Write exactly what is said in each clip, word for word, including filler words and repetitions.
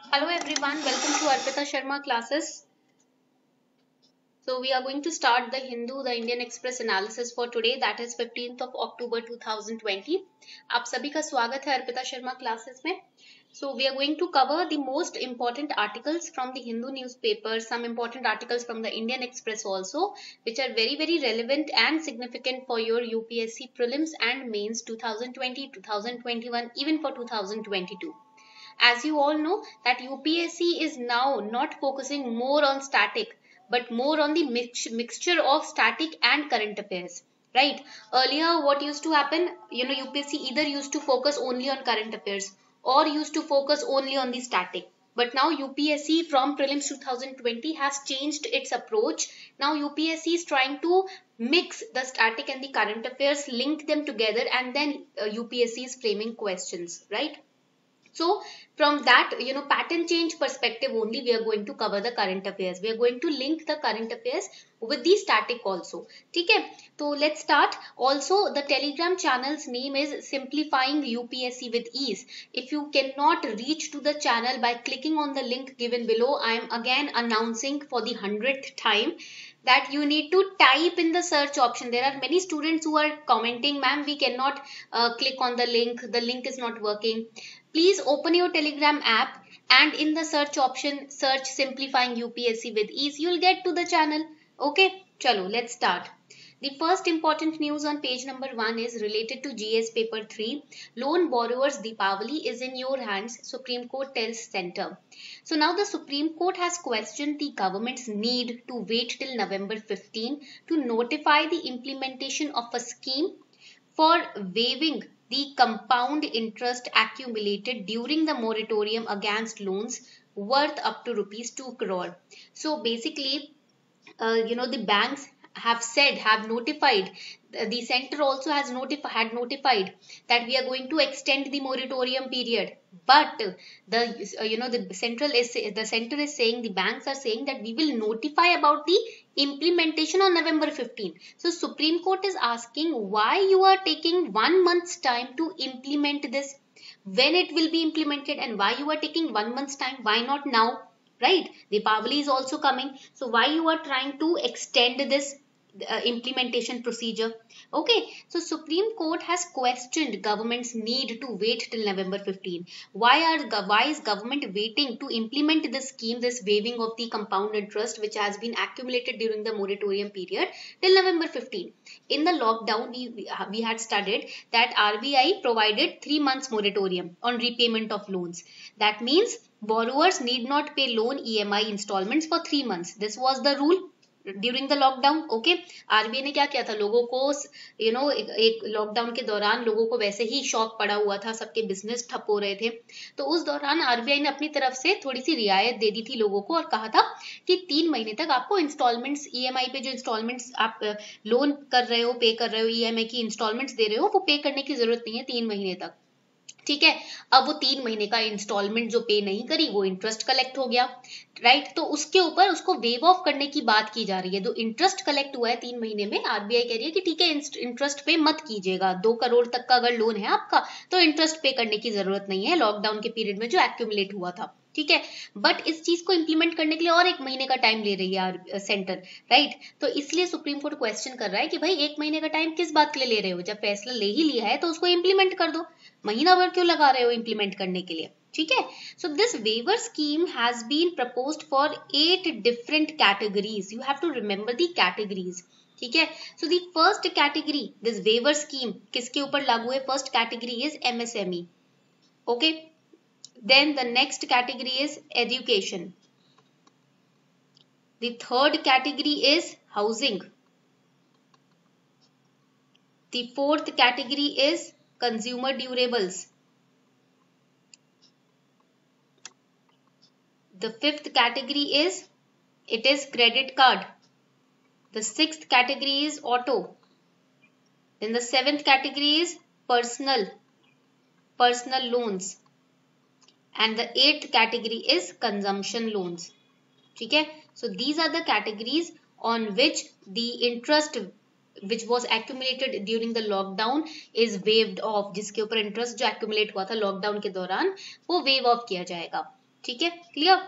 Hello everyone, welcome to Arpita Sharma classes. So we are going to start the Hindu, the Indian Express analysis for today, that is fifteenth of October two thousand twenty. आप सभी का स्वागत है Arpita Sharma classes में. So we are going to cover the most important articles from the Hindu newspaper, some important articles from the Indian Express also, which are very very relevant and significant for your U P S C prelims and mains twenty twenty, twenty twenty-one, even for two thousand twenty-two. As you all know that U P S C is now not focusing more on static but more on the mix mixture of static and current affairs, right? Earlier what used to happen, you know, U P S C either used to focus only on current affairs or used to focus only on the static. But now U P S C from prelims twenty twenty has changed its approach. Now U P S C is trying to mix the static and the current affairs, link them together, and then uh, U P S C is framing questions, right? So from that, you know, pattern change perspective only, we are going to cover the current affairs. We are going to link the current affairs with the static also. Okay, so let's start. Also, the Telegram channel's name is Simplifying U P S C with Ease. If you cannot reach to the channel by clicking on the link given below, I am again announcing for the hundredth time that you need to type in the search option. There are many students who are commenting, ma'am, we cannot uh, click on the link, the link is not working. Please open your Telegram app and in the search option, search Simplifying U P S C with Ease. You'll get to the channel. Okay, chalo, let's start. The first important news on page number one is related to G S paper three. Loan borrowers Deepavali is in your hands, Supreme Court tells Centre. So now the Supreme Court has questioned the government's need to wait till November fifteenth to notify the implementation of a scheme for waiving the compound interest accumulated during the moratorium against loans worth up to rupees two crore. So basically, uh, you know, the banks have said, have notified, the center also has notified, had notified that we are going to extend the moratorium period. But the, uh, you know, the central is, the center is saying, the banks are saying that we will notify about the implementation on November fifteenth. So Supreme Court is asking why you are taking one month's time to implement this, when it will be implemented, and why you are taking one month's time, why not now, right? Deepavali is also coming, so why you are trying to extend this uh, implementation procedure? Okay, so Supreme Court has questioned government's need to wait till November fifteenth. Why are why is government waiting to implement this scheme, this waiving of the compound interest which has been accumulated during the moratorium period till November fifteenth? In the lockdown, we, we had studied that R B I provided three months moratorium on repayment of loans. That means borrowers need not pay loan E M I installments for three months. This was the rule during the lockdown. Okay, RBI ने क्या किया था, लोगों को you know एक lockdown के दौरान लोगों को वैसे ही शॉक पड़ा हुआ था, सबके बिजनेस ठप हो रहे थे, तो उस दौरान आरबीआई ने अपनी तरफ से थोड़ी सी रियायत दे दी थी लोगों को और कहा था कि तीन महीने तक आपको इंस्टॉलमेंट्स ईएमआई पे जो इंस्टॉलमेंट्स आप लोन कर रहे हो, पे कर रहे हो, ईएमआई की इंस्टॉलमेंट्स दे रहे हो, वो पे करने की जरूरत नहीं है तीन महीने तक. ठीक है, अब वो तीन महीने का इंस्टॉलमेंट जो पे नहीं करी वो इंटरेस्ट कलेक्ट हो गया, राइट? तो उसके ऊपर उसको वेव ऑफ करने की बात की जा रही है. जो इंटरेस्ट कलेक्ट हुआ है तीन महीने में, आरबीआई कह रही है कि ठीक है, इंटरेस्ट पे मत कीजिएगा. दो करोड़ तक का अगर लोन है आपका तो इंटरेस्ट पे करने की जरूरत नहीं है लॉकडाउन के पीरियड में जो एक्यूमुलेट हुआ था. ठीक है, बट इस चीज को इंप्लीमेंट करने के लिए और एक महीने का टाइम ले रही है सेंटर, राइट? तो इसलिए सुप्रीम कोर्ट क्वेश्चन कर रहा है कि भाई एक महीने का टाइम किस बात के लिए ले रहे हो? जब फैसला ले ही लिया है तो उसको इंप्लीमेंट कर दो, महीना भर क्यों लगा रहे हो इंप्लीमेंट करने के लिए? ठीक है, so this waiver scheme has been proposed for eight different categories. You have to remember the categories. ठीक है, so the first category, this waiver scheme किसके ऊपर लागू है? First category is MSME. Okay, then the next category is education. The third category is housing. The fourth category is consumer durables. The fifth category is, it is credit card. The sixth category is auto. Then the seventh category is personal, personal loans. And the eighth category is consumption loans. ठीक है, so these are the categories on which the interest which was accumulated during the lockdown is waived off. जिसके ऊपर interest जो accumulate हुआ था lockdown के दौरान वो waive off किया जाएगा. ठीक है, clear?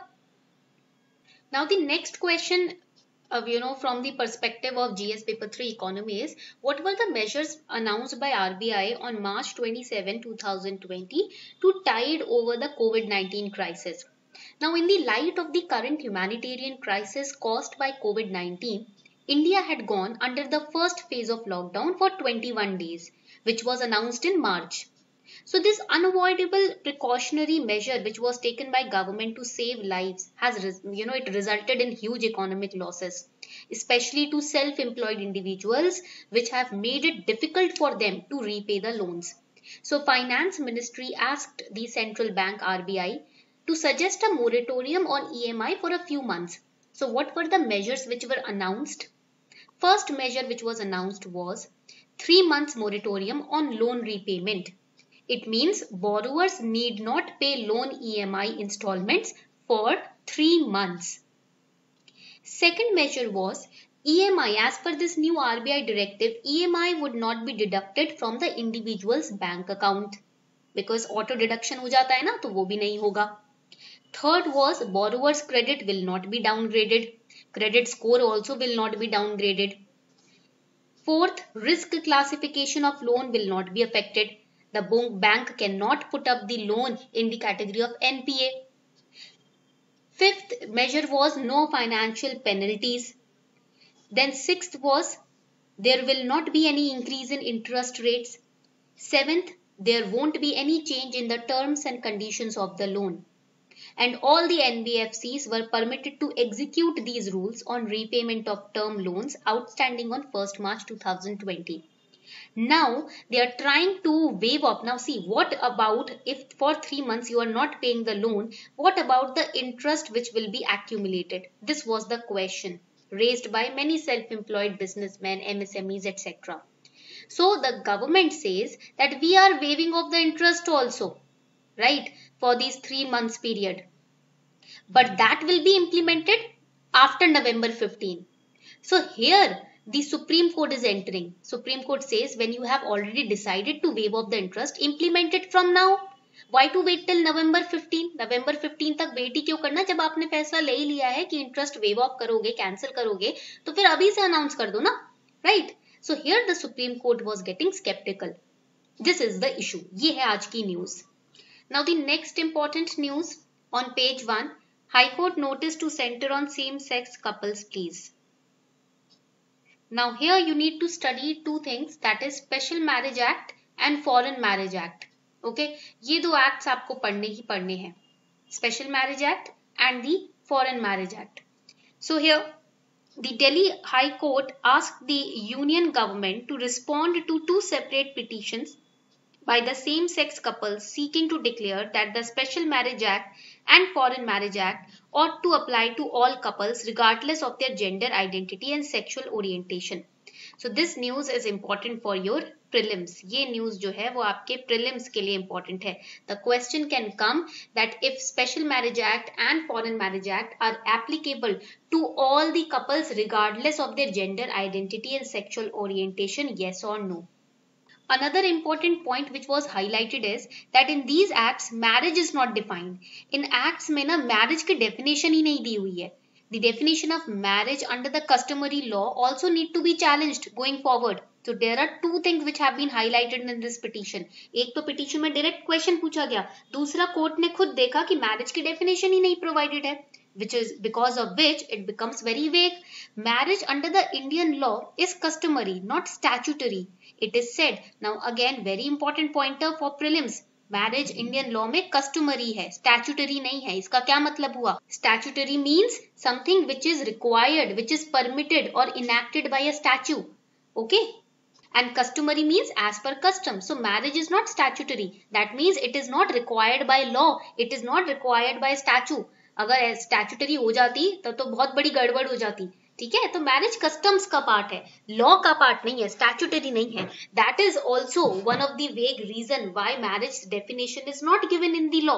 Now the next question, uh, you know, from the perspective of G S paper three economy is, what were the measures announced by R B I on March twenty-seventh, two thousand twenty to tide over the COVID nineteen crisis? Now, in the light of the current humanitarian crisis caused by COVID nineteen, India had gone under the first phase of lockdown for twenty-one days, which was announced in March. So this unavoidable precautionary measure which was taken by government to save lives has, you know, it resulted in huge economic losses, especially to self-employed individuals, which have made it difficult for them to repay the loans. So Finance Ministry asked the central bank R B I to suggest a moratorium on E M I for a few months. So what were the measures which were announced? First measure which was announced was three months moratorium on loan repayment. It means borrowers need not pay loan E M I installments for three months. Second measure was E M I. As per this new R B I directive, E M I would not be deducted from the individual's bank account because auto deduction हो जाता है ना, तो वो भी नहीं होगा. Third was borrower's credit will not be downgraded. Credit score also will not be downgraded. Fourth, risk classification of loan will not be affected. The bank cannot put up the loan in the category of N P A. Fifth measure was no financial penalties. Then sixth was there will not be any increase in interest rates. Seventh, there won't be any change in the terms and conditions of the loan. And all the N B F Cs were permitted to execute these rules on repayment of term loans outstanding on first March two thousand twenty. Now they are trying to waive off. Now see, what about if for three months you are not paying the loan? What about the interest which will be accumulated? This was the question raised by many self-employed businessmen, M S M Es, et cetera. So the government says that we are waiving off the interest also, right, for these three months period. But that will be implemented after November fifteenth. So here the Supreme Court is entering. Supreme Court says when you have already decided to waive off the interest, implement it from now. Why to wait till November fifteenth? November fifteenth तक wait ही क्यों करना? जब आपने फैसला ले ही लिया है कि इंटरेस्ट वेव ऑफ करोगे, कैंसिल करोगे, तो फिर अभी से अनाउंस कर दो ना, right? So here the supreme court was getting sceptical. This is the issue. ये है आज की news. Now the next important news on page one. High Court notice to center on same-sex couples, please. Now here you need to study two things, that is Special Marriage Act and Foreign Marriage Act. Okay, ये दो acts आपको पढ़ने ही पढ़ने हैं. Special Marriage Act and the Foreign Marriage Act. So here the Delhi High Court asked the Union government to respond to two separate petitions by the same-sex couples seeking to declare that the Special Marriage Act and Foreign Marriage Act ought to apply to all couples regardless of their gender identity and sexual orientation. So this news is important for your prelims. ये news जो है वो आपके prelims के लिए important है. The question can come that if Special Marriage Act and Foreign Marriage Act are applicable to all the couples regardless of their gender identity and sexual orientation, yes or no. Another important point which was highlighted is that in these acts marriage is not defined. In acts में ना marriage की definition ही नहीं दी हुई है. The definition of marriage under the customary law also need to be challenged going forward. So there are two things which have been highlighted in this petition. एक तो petition में direct question पूछा गया, दूसरा court ने खुद देखा कि marriage की definition ही नहीं provided है, which is because of which it becomes very vague. Marriage under the Indian law is customary, not statutory. It is said, now again very important pointer for prelims, marriage Indian law में customary है, statutory नहीं है. इसका क्या मतलब हुआ? Statutory means something which is required, which is permitted और enacted by a statute. Okay, and customary means as per custom. So marriage is not statutory. That means it is not required by law. It is not required by statute. अगर statutory हो जाती तब तो बहुत बड़ी गड़बड़ हो जाती. ठीक है, तो मैरिज कस्टम्स का पार्ट है, लॉ का पार्ट नहीं है, स्टैट्यूटरी नहीं है. That is also one of the vague reason why marriage definition is not given in the law.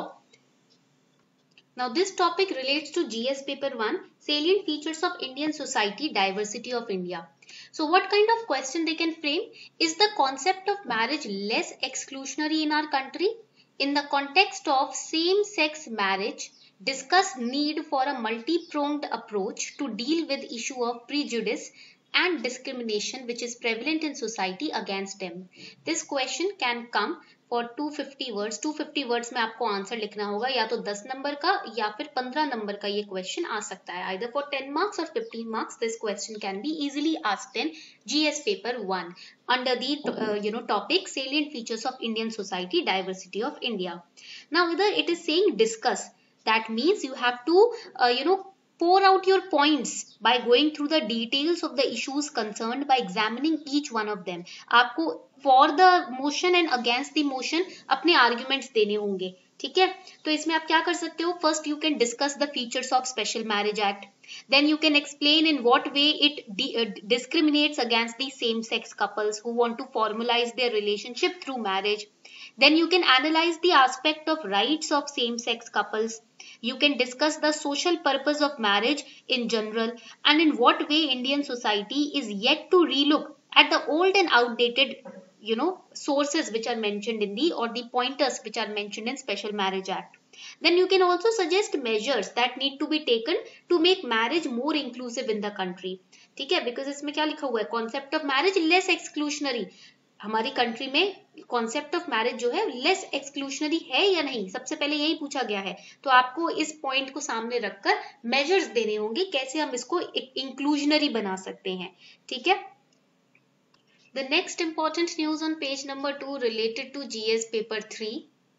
Now this topic relates to G S paper one, salient features of Indian society, diversity of India. So what kind of question they can frame? Is the concept of marriage less exclusionary in our country? In the context of same-sex marriage, Discuss need for a multi-pronged approach to deal with issue of prejudice and discrimination which is prevalent in society against them. This question can come for two hundred fifty words. two hundred fifty words में आपको answer लिखना होगा, या तो दस number का या फिर पंद्रह नंबर का ये क्वेश्चन आ सकता है. Either for ten marks or fifteen marks, this question can be easily asked in G S paper one under the uh, you know topic salient features of Indian society, diversity of India. Now either it is saying discuss. That means you have to uh, you know pour out your points by going through the details of the issues concerned by examining each one of them. आपको for the motion and against the motion अपने arguments देने होंगे. ठीक है, तो इसमें आप क्या कर सकते हो? First you can discuss the features of Special Marriage Act. Then you can explain in what way it uh, discriminates against the same-sex couples who want to formalize their relationship through marriage. Then you can analyze the aspect of rights of same-sex couples. You can discuss the social purpose of marriage in general and in what way Indian society is yet to relook at the old and outdated you know sources which are mentioned in the or the pointers which are mentioned in Special Marriage Act. Then you can also suggest measures that need to be taken to make marriage more inclusive in the country. ठीक है, because इसमें क्या लिखा हुआ है? Concept of marriage less exclusionary. हमारी country में concept of marriage जो है लेस एक्सक्लूशनरी है या नहीं, सबसे पहले यही पूछा गया है. तो आपको इस पॉइंट को सामने रखकर मेजर्स देने होंगे कैसे हम इसको इंक्लूजनरी बना सकते हैं. ठीक है. The next important news on page number two related to G S paper three.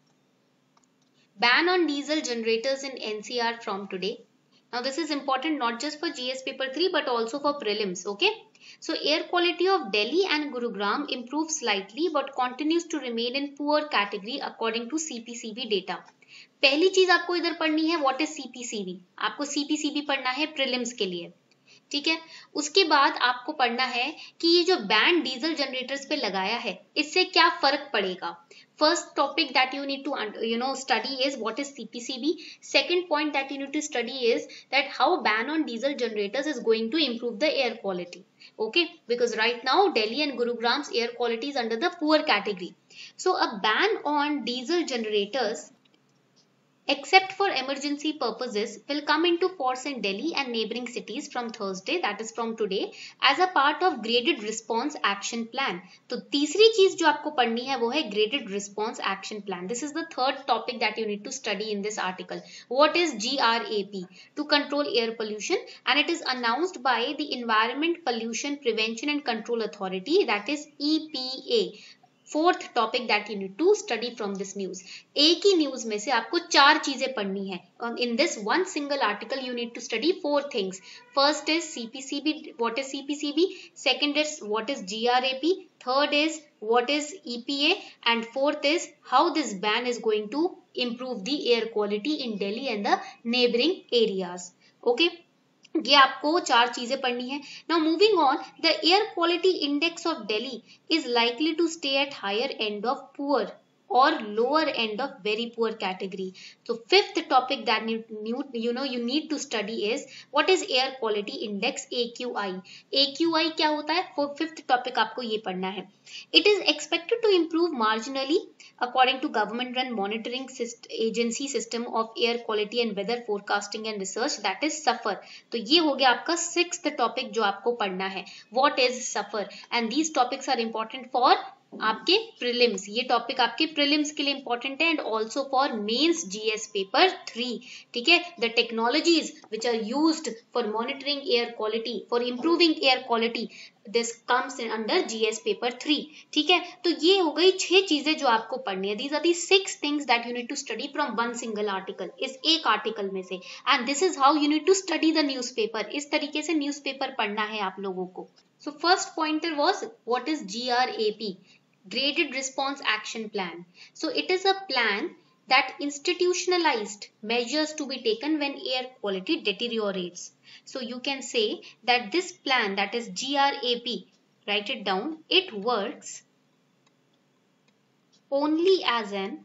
Ban on diesel generators in N C R from today. Now this is important not just for G S paper three but also for prelims. Okay. So air quality of Delhi and Gurugram improved slightly but continues to remain in poor category according to C P C B data. पहली चीज आपको इधर पढ़नी है what is C P C B. आपको C P C B पढ़ना है prelims के लिए. ठीक है. उसके बाद आपको पढ़ना है कि ये जो बैन डीजल जनरेटर्स पे लगाया है इससे क्या फर्क पड़ेगा. First topic that you need to you know study is what is C P C B. Second point that you need to study is that how ban on diesel generators is going to improve the air quality. Okay, because right now Delhi and Gurugram's air quality is under the poor category. So a ban on diesel generators except for emergency purposes will come into force in Delhi and neighbouring cities from Thursday, that is from today, as a part of graded response action plan. तो तीसरी चीज जो आपको पढ़नी है वो है graded response action plan. This is the third topic that you need to study in this article. What is G R A P? To control air pollution, and it is announced by the Environment Pollution Prevention and Control Authority, that is E P A. Fourth topic that you need to study from this news. एक ही news में से आपको चार चीजें पढ़नी है. In this one single article you need to study four things. First is CPCB, what is CPCB. Second is what is GRAP. Third is what is EPA. And fourth is how this ban is going to improve the air quality in Delhi and the neighboring areas. Okay. ये आपको चार चीजें पढ़नी है. Now moving on, the air quality index of Delhi is likely to stay at higher end of poor or lower end of very poor category. So fifth topic that you, you know you need to study is what is air quality index A Q I. A Q I क्या होता है? For fifth topic आपको ये पढ़ना है. It is expected to improve marginally according to government run monitoring syst agency system of air quality and weather forecasting and research, that is SAFAR. तो ये हो गया आपका sixth topic जो आपको पढ़ना है. What is SAFAR? And these topics are important for आपके प्रीलिम्स. ये टॉपिक आपके प्रीलिम्स के लिए इंपॉर्टेंट है and also for mains GS paper three. ठीक है. The technologies which are used for monitoring air quality, for improving air quality, this comes in under GS paper three. ठीक है. तो ये हो गई छह चीजें जो आपको पढ़नी है. These are the six things that you need to study from one single article, इस एक आर्टिकल में से. And this is how you need to study the newspaper. इस तरीके से न्यूज़पेपर पढ़ना है आप लोगों को. So first pointer was what is GRAP. Graded Response Action Plan. So it is a plan that institutionalized measures to be taken when air quality deteriorates. So you can say that this plan, that is G R A P, write it down, it works only as an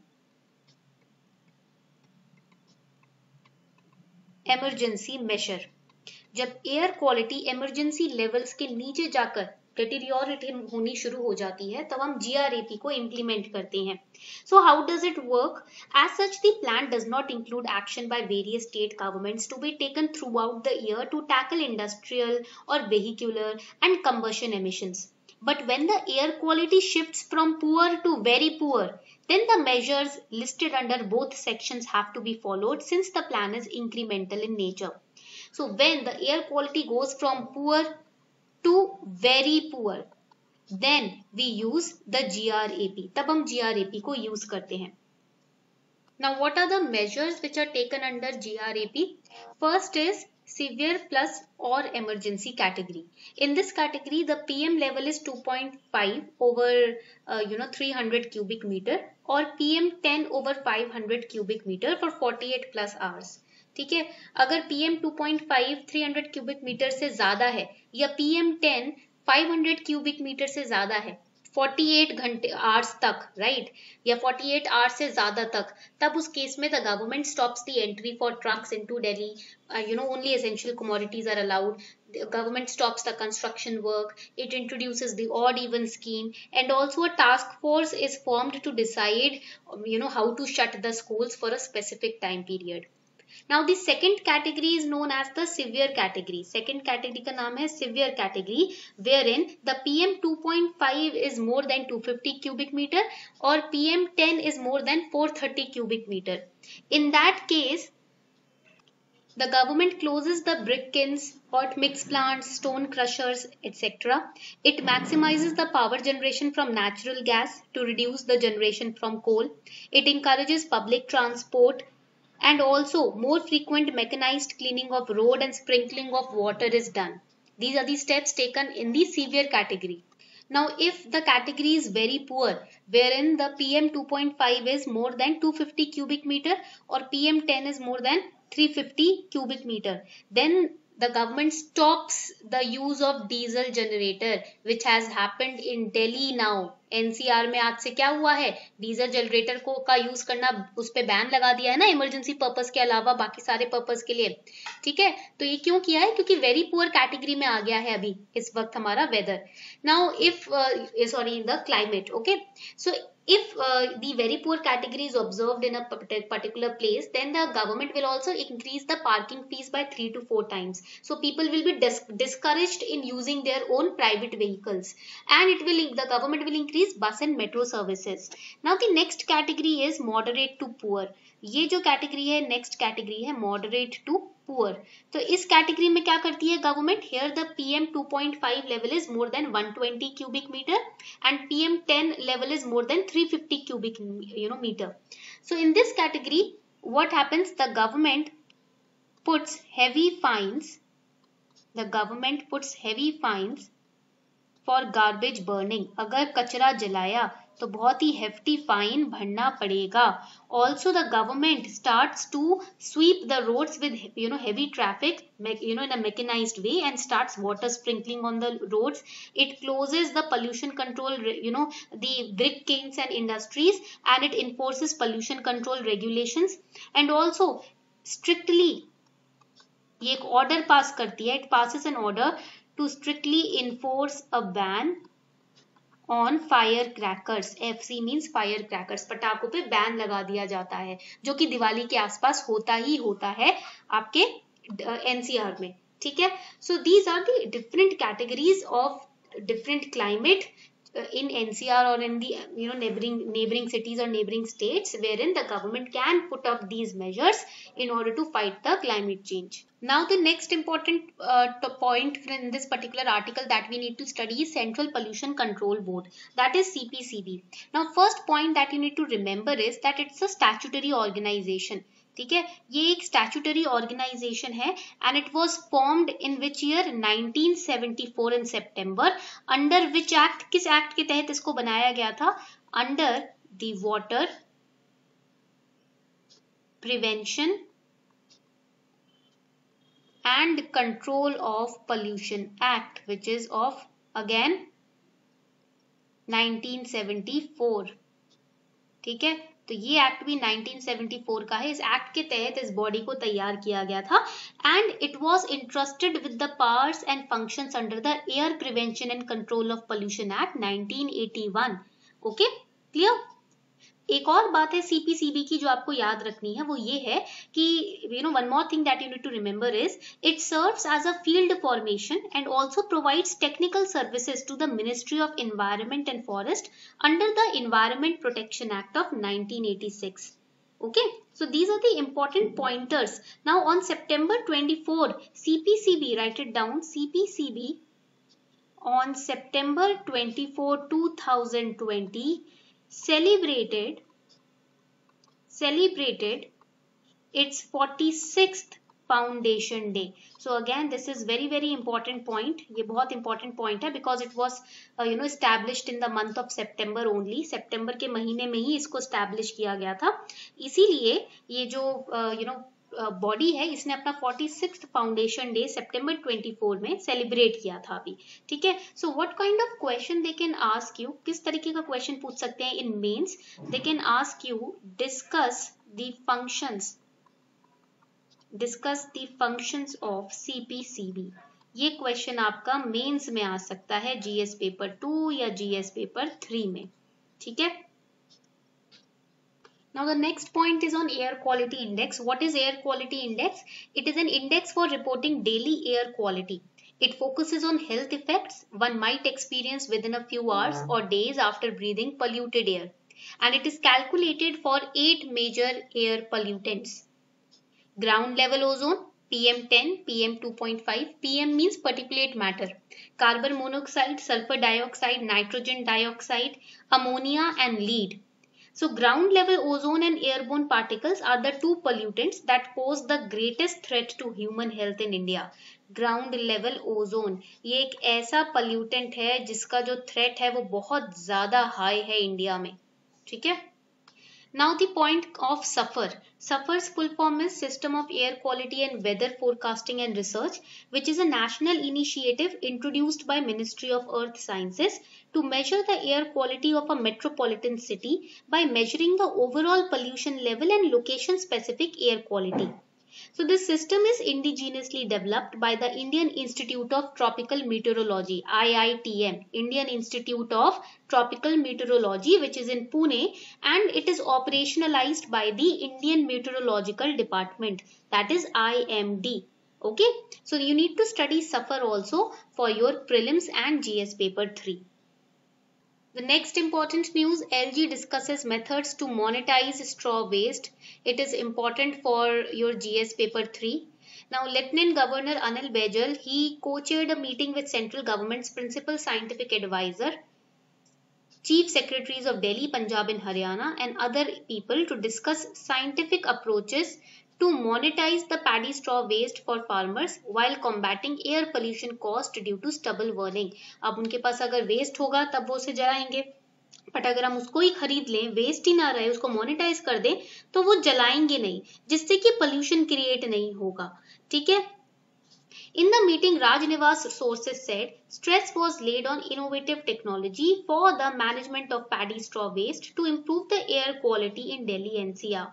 emergency measure. जब air quality emergency levels के नीचे जाकर deteriorate होनी शुरू हो जाती है, तब हम जीआरएपी को इम्प्लीमेंट करते हैं. So how does it work? As such the plan does not include action by various state governments to be taken throughout the year to tackle industrial और vehicular and combustion emissions. But when the air quality shifts from poor to very poor, then the measures listed under both sections have to be followed since the plan is incremental in nature. So when the air quality goes from poor to very poor, then we use the G R A P. तब हम G R A P को use करते हैं. Now what are the measures which are taken under G R A P? First is severe plus or emergency category. In this category, the P M level is two point five over uh, you know three hundred cubic meter or P M ten over five hundred cubic meter for forty-eight plus hours. ठीक है, अगर P M two point five three hundred cubic meter से ज्यादा है या P M ten five hundred cubic meter से ज्यादा है अड़तालीस घंटे आवर्स तक, राइट, या अड़तालीस आवर्स से ज्यादा तक, तब उस केस में the government stops the entry for trucks into Delhi. You know only essential commodities are allowed. The government stops the construction work. It introduces the odd even scheme, and also a task force is formed to decide, you know, how to shut the schools for a specific time period. Now the second category is known as the severe category. Second category का नाम है severe category, wherein the P M two point five is more than two hundred fifty cubic meter or P M ten is more than four hundred thirty cubic meter. In that case, the government closes the brick kilns, hot mix plants, stone crushers, et cetera. It maximizes the power generation from natural gas to reduce the generation from coal. It encourages public transport, and also more frequent mechanized cleaning of road and sprinkling of water is done. These are the steps taken in the severe category. Now if the category is very poor, wherein the P M two point five is more than two hundred fifty cubic meter or P M ten is more than three hundred fifty cubic meter, then the government stops the use of diesel generator, which has happened in Delhi now. N C R में आज से क्या हुआ है, diesel generator को का use करना, उस पे बैन लगा दिया है ना, इमरजेंसी पर्पस के अलावा बाकी सारे पर्पस के लिए. ठीक है, तो ये क्यों किया है? क्योंकि वेरी पुअर कैटेगरी में आ गया है अभी इस वक्त हमारा weather. Now if sorry the climate, okay, so if uh, the very poor category is observed in a particular place, then the government will also increase the parking fees by three to four times. So people will be dis discouraged in using their own private vehicles, and it will the government will increase bus and metro services. Now the next category is moderate to poor. ये जो category है, next category है moderate to poor. तो इस category में क्या करती है government? Here the P M two point five level is more than one hundred twenty cubic meter and P M ten level is more than three hundred fifty cubic you know meter. So in this category what happens? The government puts heavy fines. The government puts heavy fines for garbage burning. अगर कचरा जलाया तो बहुत ही hefty fine भरना पड़ेगा. Also the government starts to sweep the roads with you know heavy traffic, you know in a mechanized way, and starts water sprinkling on the roads. It closes the pollution control, you know the brick kilns and industries, and it enforces pollution control regulations, and also strictly ये एक order pass करती है. It passes an order to strictly enforce a ban on firecrackers. F C means firecrackers. पटाखों पे ban लगा दिया जाता है, जो कि दिवाली के आसपास होता ही होता है आपके N C R में. ठीक है, so these are the different categories of different climate in N C R or in the you know neighboring neighboring cities or neighboring states, wherein the government can put up these measures in order to fight the climate change. Now the next important uh, point in this particular article that we need to study is Central Pollution Control Board, that is C P C B. Now first point that you need to remember is that it's a statutory organization. ठीक है, ये एक statutory organisation है and it was formed in which year nineteen seventy-four in सितंबर. Under which act? किस act के तहत इसको बनाया गया था? Under the water prevention and control of pollution act, which is of again nineteen seventy-four. ठीक है, तो ये एक्ट भी नाइनटीन सेवेंटी फोर का है। इस एक्ट के तहत इस बॉडी को तैयार किया गया था and it was entrusted with the powers and functions under the air prevention and control of pollution act nineteen eighty one. Okay, clear. एक और बात है सीपीसीबी की जो आपको याद रखनी है, वो ये है कि you know one more thing that you need to remember is it serves as a field formation and also provides technical services to the ministry of environment and forest under the environment protection act of nineteen eighty six. Okay, so these are the important pointers. Now on September twenty-fourth, C P C B, write it down, C P C B on September twenty-fourth, two thousand twenty celebrated celebrated its forty-sixth foundation day. So again this is very very important point. ये बहुत important point है because it was uh, you know established in the month of September only. September के महीने में ही इसको establish किया गया था, इसीलिए ये जो uh, you know body uh, है इसने अपना forty-sixth फाउंडेशन डे सितंबर चौबीस में सेलिब्रेट किया था अभी, ठीक है. So what kind of question they can ask you, किस तरीके का क्वेश्चन पूछ सकते हैं in mains. They can ask you discuss the functions discuss the functions of CPCB. ये क्वेश्चन आपका मेंस में आ सकता है जीएस पेपर टू या जीएस पेपर थ्री में, ठीक है. Now the next point is on air quality index. What is air quality index? It is an index for reporting daily air quality. It focuses on health effects one might experience within a few hours or days after breathing polluted air. And it is calculated for eight major air pollutants. Ground level ozone, P M ten, P M two point five. P M means particulate matter. Carbon monoxide, sulfur dioxide, nitrogen dioxide, ammonia and lead. So ground level ozone and airborne particles are the two pollutants that pose the greatest threat to human health in India. Ground level ozone ये एक ऐसा pollutant है जिसका जो threat है वो बहुत ज़्यादा high है इंडिया में, ठीक है. Now the point of SAFAR. SAFAR's full form is System of Air Quality and Weather Forecasting and Research, which is a national initiative introduced by Ministry of Earth Sciences to measure the air quality of a metropolitan city by measuring the overall pollution level and location specific air quality. So this system is indigenously developed by the Indian Institute of Tropical Meteorology, I I T M, Indian Institute of Tropical Meteorology, which is in Pune, and it is operationalized by the Indian Meteorological Department, that is I M D. Okay, so you need to study SAFAR also for your prelims and G S paper three. The next important news, L G discusses methods to monetize straw waste. It is important for your G S paper three. Now, Lieutenant Governor Anil Baijal, he co-chaired a meeting with central government's principal scientific advisor, Chief Secretaries of Delhi, Punjab and Haryana and other people to discuss scientific approaches to monetize the paddy straw waste for farmers while combating air pollution caused due to stubble burning. अब उनके पास अगर waste होगा तब वो उसे जलाएंगे, but अगर हम उसको ही खरीद लें, वेस्ट ही ना रहे, उसको मोनेटाइज कर दें तो वो जलाएंगे नहीं, जिससे कि पोल्यूशन क्रिएट नहीं होगा, ठीक है. In the meeting, Raj Niwas sources said stress was laid on innovative technology for the management of paddy straw waste to improve the air quality in Delhi N C R.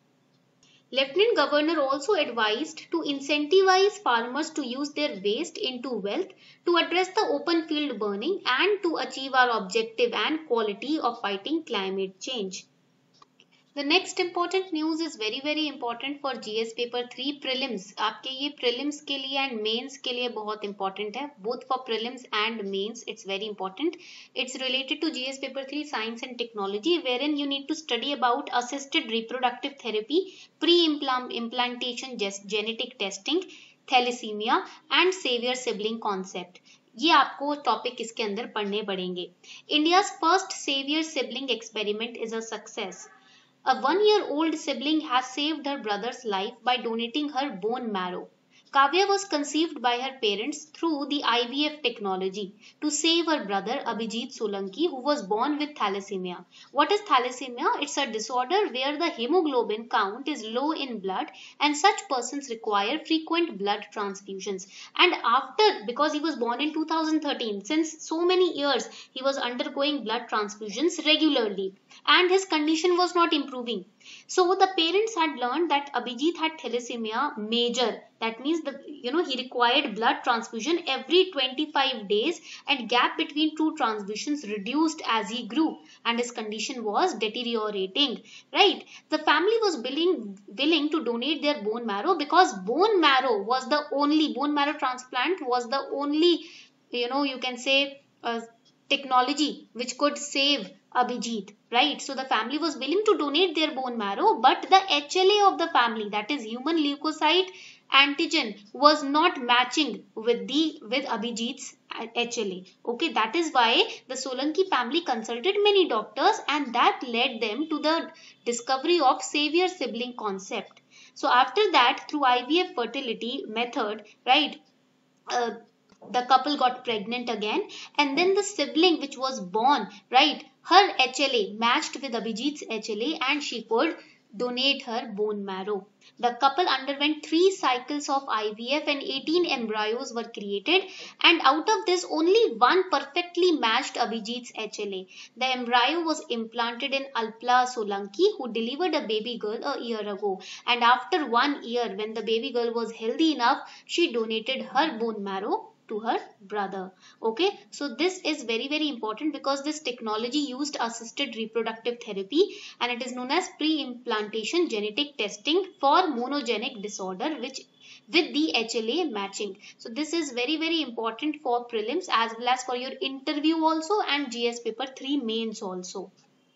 Lieutenant Governor also advised to incentivize farmers to use their waste into wealth to address the open field burning and to achieve our objective and quality of fighting climate change. The next important news is very very important for G S paper three prelims. आपके ये prelims के लिए and mains के लिए बहुत important है. Both for prelims and mains it's very important. It's related to G S paper three science and technology, wherein you need to study about assisted reproductive therapy, pre-implantation genetic testing, thalassemia and savior sibling concept. ये आपको topic इसके अंदर पढ़ने पड़ेंगे. India's first savior sibling experiment is a success. A one-year-old sibling has saved her brother's life by donating her bone marrow. Kavya was conceived by her parents through the I V F technology to save her brother Abhijit Solanki, who was born with thalassemia. What is thalassemia? It's a disorder where the hemoglobin count is low in blood and such persons require frequent blood transfusions. And after, because he was born in two thousand thirteen, since so many years he was undergoing blood transfusions regularly and his condition was not improving. So the parents had learned that Abhijit had thalassemia major. That means the you know he required blood transfusion every twenty-five days and gap between two transfusions reduced as he grew and his condition was deteriorating. Right? The family was willing willing to donate their bone marrow because bone marrow was the only bone marrow transplant was the only you know you can say uh, technology which could save Abhijit, right? So the family was willing to donate their bone marrow, but the H L A of the family, that is human leukocyte antigen, was not matching with the with Abhijit's H L A. Okay, that is why the Solanki family consulted many doctors, and that led them to the discovery of savior sibling concept. So after that, through I V F fertility method, right? Uh, the couple got pregnant again, and then the sibling which was born, right, her H L A matched with Abhijit's H L A and she could donate her bone marrow. The couple underwent three cycles of I V F and eighteen embryos were created, and out of this only one perfectly matched Abhijit's H L A. The embryo was implanted in Alpla Solanki, who delivered a baby girl a year ago, and after one year when the baby girl was healthy enough, she donated her bone marrow to her brother. Okay, so this is very very important because this technology used assisted reproductive therapy and it is known as pre-implantation genetic testing for monogenic disorder which with the H L A matching. So this is very very important for prelims as well as for your interview also and G S paper three mains also.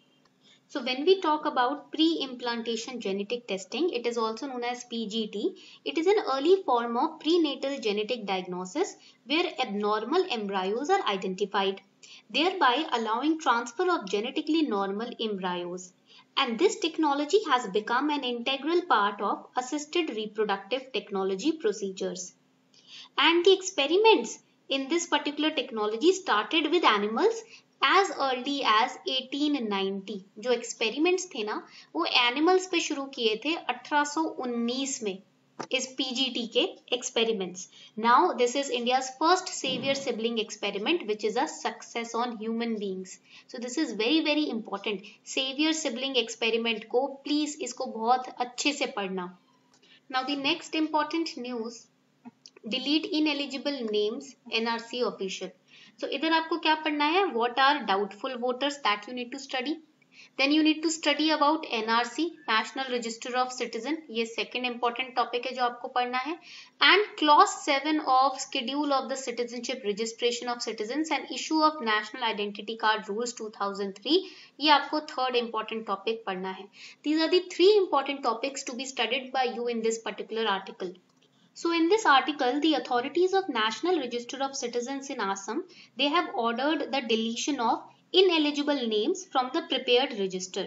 So when we talk about pre-implantation genetic testing, it is also known as P G T. It is an early form of prenatal genetic diagnosis where abnormal embryos are identified, thereby allowing transfer of genetically normal embryos. And this technology has become an integral part of assisted reproductive technology procedures. And the experiments in this particular technology started with animals as early as eighteen ninety. जो experiments थे ना वो animals पे शुरू किए थे eighteen nineteen में इस P G T के experiments. Now this is India's first savior sibling experiment which is a success on human beings. So this is very very important. Savior sibling experiment को please इसको बहुत अच्छे से पढ़ना. Now the next important news, delete ineligible names N R C official. So इधर आपको क्या पढ़ना है? What are doubtful voters that you need to study? Then you need to study about N R C, National Register of Citizen. ये second important topic है जो आपको पढ़ना है. And clause seven of Schedule of the Citizenship Registration of Citizens and Issue of National Identity Card Rules two thousand three. ये आपको third important topic पढ़ना है. These are the three important topics to be studied by you in this particular article. So in this article, the authorities of National Register of Citizens in Assam, they have ordered the deletion of ineligible names from the prepared register.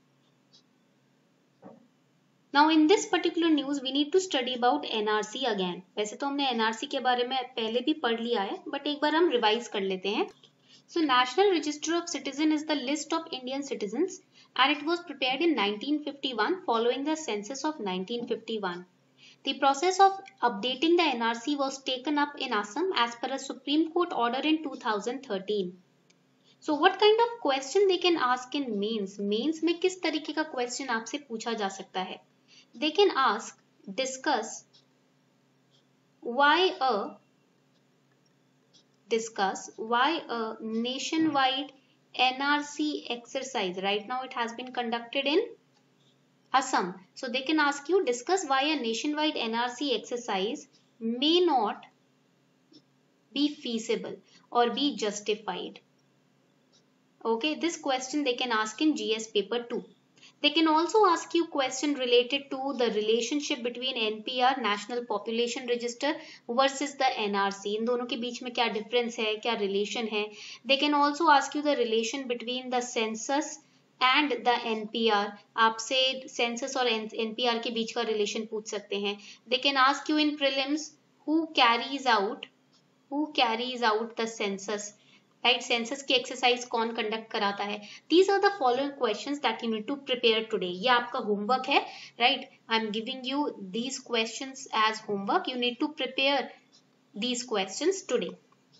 Now in this particular news, we need to study about N R C again. वैसे तो हमने N R C के बारे में पहले भी पढ़ लिया है, but एक बार हम revise कर लेते हैं. So National Register of Citizens is the list of Indian citizens and it was prepared in nineteen fifty-one following the census of nineteen fifty-one. The process of updating the N R C was taken up in Assam as per a Supreme Court order in two thousand thirteen. So what kind of question they can ask in mains? Mains में किस तरीके का question आपसे पूछा जा सकता है? They can ask, discuss why a discuss why a nationwide N R C exercise. Right now it has been conducted in Assam. So they can ask you, discuss why a nationwide N R C exercise may not be feasible or be justified. Okay, this question they can ask in G S paper two. They can also ask you question related to the relationship between N P R, National Population Register versus the N R C. इन दोनों के बीच में क्या difference है, क्या relation है. They can also ask you the relation between the census and the NPR, आपसे census और NPR के बीच का रिलेशन पूछ सकते हैं. They can ask you in prelims who carries out who carries out the census, right, census की exercise कौन कंडक्ट कराता है. These are the following questions that you need to prepare today. ये आपका होमवर्क है, right. I am giving you these questions as homework. You need to prepare these questions today.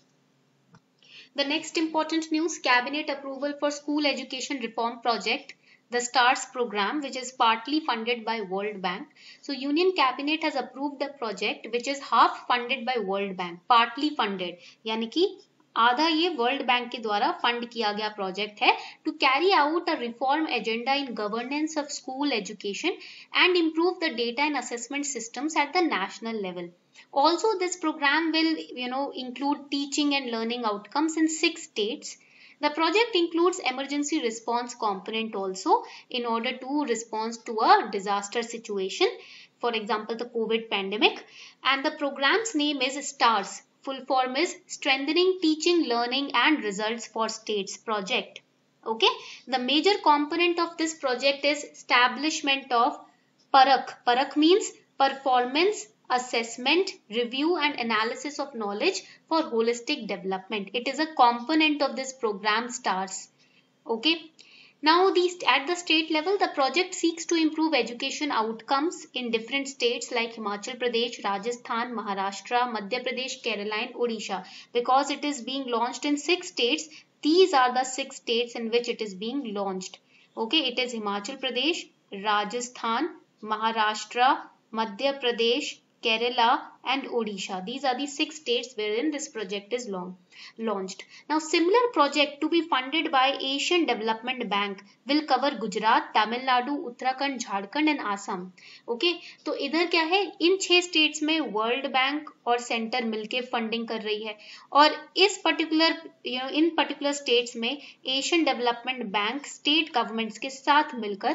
The next important news, cabinet approval for school education reform project, the STARS program, which is partly funded by World Bank. So Union Cabinet has approved the project which is half funded by World Bank, partly funded, यानी कि आधा ये world bank के द्वारा fund किया गया project है, to carry out a reform agenda in governance of school education and improve the data and assessment systems at the national level. Also, this program will, you know, include teaching and learning outcomes in six states. The project includes emergency response component also in order to respond to a disaster situation, for example, the COVID pandemic. And the program's name is STARS. Full form is Strengthening Teaching, Learning and Results for States Project. Okay. The major component of this project is establishment of PARAKH. PARAKH means Performance Assessment, Review and Analysis of Knowledge for Holistic Development. It is a component of this program STARS. Okay. Now, these, at the state level, the project seeks to improve education outcomes in different states like Himachal Pradesh, Rajasthan, Maharashtra, Madhya Pradesh, Kerala and Odisha. Because it is being launched in six states, these are the six states in which it is being launched. Okay, it is Himachal Pradesh, Rajasthan, Maharashtra, Madhya Pradesh, Kerala and Odisha. These are the six states wherein this project is long, launched. Now, similar project to be funded by Asian Development Bank will cover Gujarat, Tamil Nadu, Uttarakhand, Jharkhand and Assam. Okay, तो इधर क्या है, इन छह states में world bank और centre मिलके funding कर रही है, और इस पर्टिकुलर यू नो इन पर्टिकुलर स्टेट्स में Asian development bank state governments के साथ मिलकर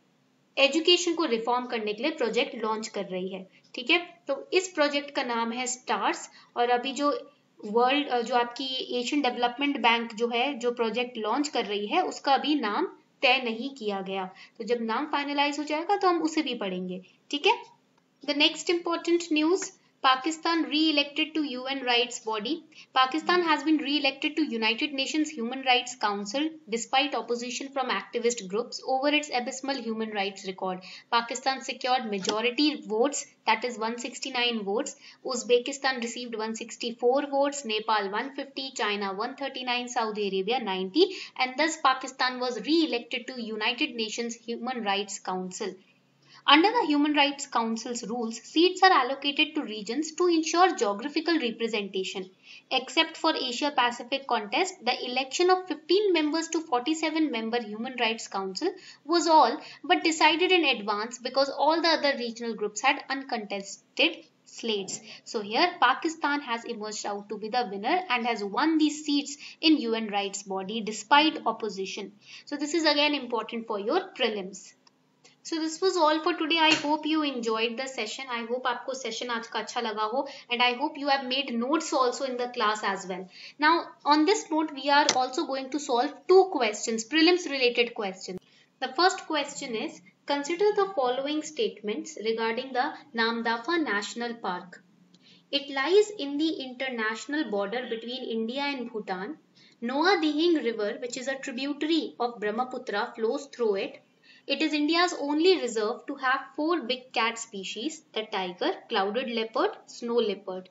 एजुकेशन को रिफॉर्म करने के लिए प्रोजेक्ट लॉन्च कर रही है. ठीक है, तो इस प्रोजेक्ट का नाम है स्टार्स. और अभी जो वर्ल्ड जो आपकी एशियन डेवलपमेंट बैंक जो है जो प्रोजेक्ट लॉन्च कर रही है उसका अभी नाम तय नहीं किया गया. तो जब नाम फाइनलाइज हो जाएगा तो हम उसे भी पढ़ेंगे. ठीक है. The next important news, Pakistan re-elected to U N rights body. Pakistan has been re-elected to United Nations Human Rights Council despite opposition from activist groups over its abysmal human rights record. Pakistan secured majority votes, that is one hundred sixty-nine votes. Uzbekistan received one hundred sixty-four votes, Nepal one hundred fifty, China one hundred thirty-nine, Saudi Arabia ninety, and thus Pakistan was re-elected to United Nations Human Rights Council. Under the Human Rights Council's rules, seats are allocated to regions to ensure geographical representation. Except for Asia Pacific contest, the election of fifteen members to forty-seven member Human Rights Council was all but decided in advance because all the other regional groups had uncontested slates. So here Pakistan has emerged out to be the winner and has won these seats in U N rights body despite opposition. So this is again important for your prelims. So this was all for today. I hope you enjoyed the session. I hope आपको session आज का अच्छा लगा हो, and I hope you have made notes also in the class as well. Now on this note, we are also going to solve two questions, prelims related questions. The first question is, consider the following statements regarding the Namdapha National Park. It lies in the international border between India and Bhutan. Noa Dihing River, which is a tributary of Brahmaputra, flows through it. It is India's only reserve to have four big cat species, the tiger, clouded leopard, snow leopard.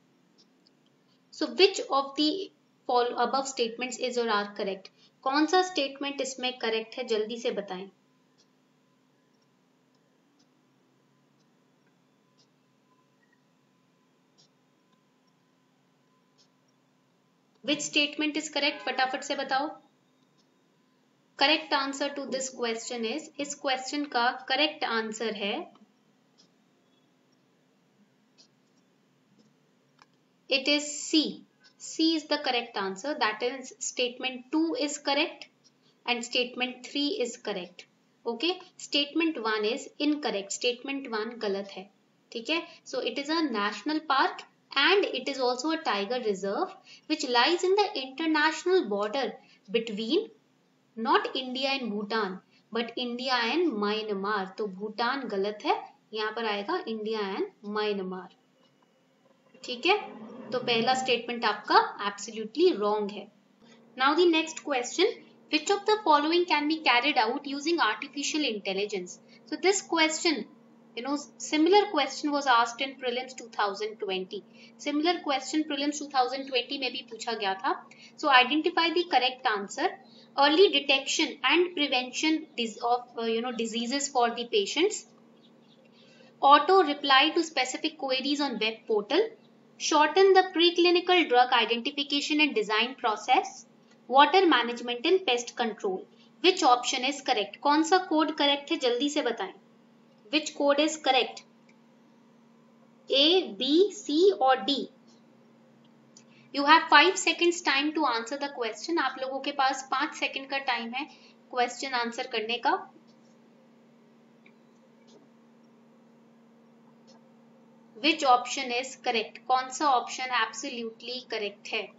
So which of the above statements is or are correct? कौन सा statement इसमें correct है, जल्दी से बताएं. Which statement is correct? फटाफट से बताओ. Correct answer to this question is, इस क्वेश्चन का करेक्ट आंसर है it is C. C is the correct answer. That is statement two is correct and statement three is correct. Okay, statement one is incorrect. Statement one गलत है. ठीक है. So it is a national park and it is also a tiger reserve which lies in the international border between not India and Bhutan but India and Myanmar. तो भूटान गलत है, यहाँ पर आएगा इंडिया एंड म्यांमार। ठीक है, तो पहला स्टेटमेंट आपका एब्सोल्युटली रॉन्ग है। Now the next question, which of the following can be carried out using artificial intelligence? So this question, you know, similar question was asked in prelims twenty twenty. Similar question prelims twenty twenty में भी पूछा गया था. So identify the correct answer. Early detection and prevention of uh, you know diseases for the patients. Auto reply to specific queries on web portal. Shorten the preclinical drug identification and design process. Water management and pest control. Which option is correct? कौन सा code correct है, जल्दी से बताएं. Which code is correct? A, B, C और D. You have five seconds time to answer the question. आप लोगों के पास पांच सेकंड का टाइम है क्वेश्चन आंसर करने का. Which option is correct? कौन सा ऑप्शन एब्सोल्युटली करेक्ट है?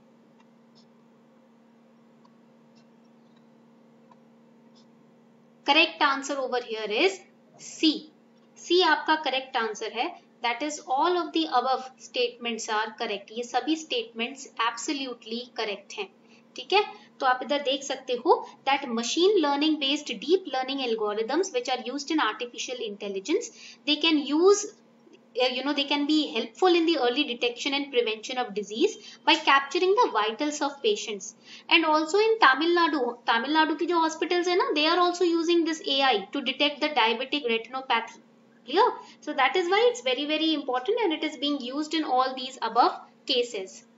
Correct answer over here is C. C आपका correct answer है. That is all of the above statements are correct. ये सभी statements absolutely correct हैं. ठीक है, तो आप इधर देख सकते हो that machine learning based deep learning algorithms which are used in artificial intelligence, they can use you know they can be helpful in the early detection and prevention of disease by capturing the vitals of patients. And also in Tamil Nadu, Tamil Nadu की जो hospitals है ना, they are also using this A I to detect the diabetic retinopathy. Clear? So that is why it's very very important and it is being used in all these above cases.